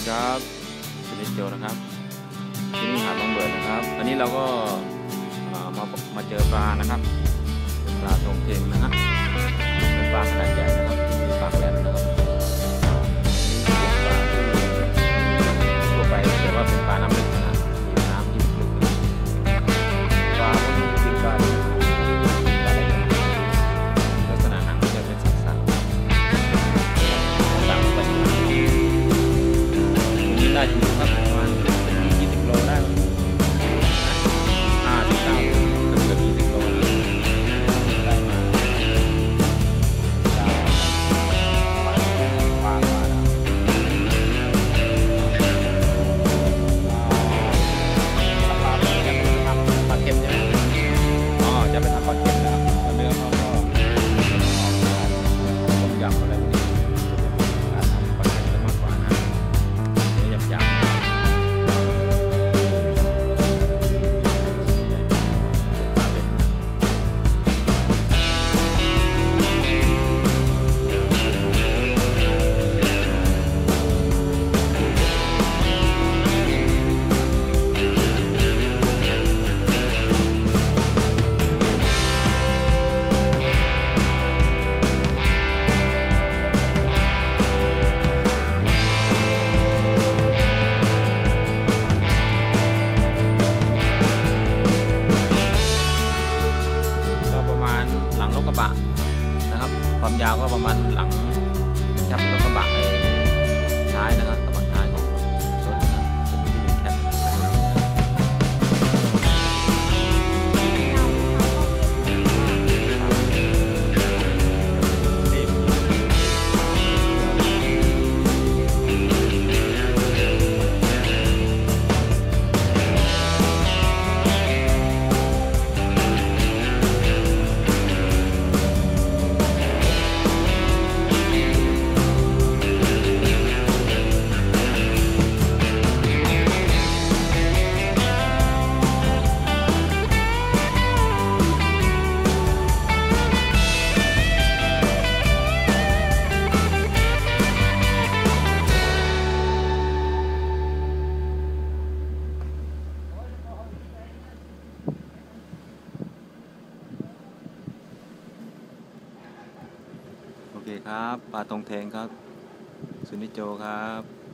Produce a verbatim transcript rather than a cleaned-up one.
ครับสนิทโจนะครับที่นี่หาดบางเบิดนะครับอันนี้เราก็มามาเจอปลานะครับปลาทองเค็งนะฮะเป็นปลาขนาดใหญ่นะครับมีปากแหลมนะครับนี่เป็นปลาที่ทั่วไปแต่ว่าเป็นปลาน้ำลึกนะมีน้ำที่ลึกปลาพวกนี้กินปลาลักษณะหางจะเป็นสักๆต่างไปได้อยู่ครับประมาณยี่สิบโลได้ห้าสิบเก้าเกือบยี่สิบโลได้มาปลาปลาปลาปลาจะไปทำปลาเค็มใช่ไหมอ๋อจะไปทำปลาเค็มนะครับเนื้อเขาก็ต้มยำอะไรพวกนี้การทำปลาเค็มจะมากกว่านะเนื้อหยาบๆหลังรถกระบะนะครับความยาวก็ประมาณหลังยับรถกระบะท้ายนะครับกระบะท้ายของรถนะจะมีที่เป็นแคปโอเคครับปลาทองแทงครับสุนิจโจครับ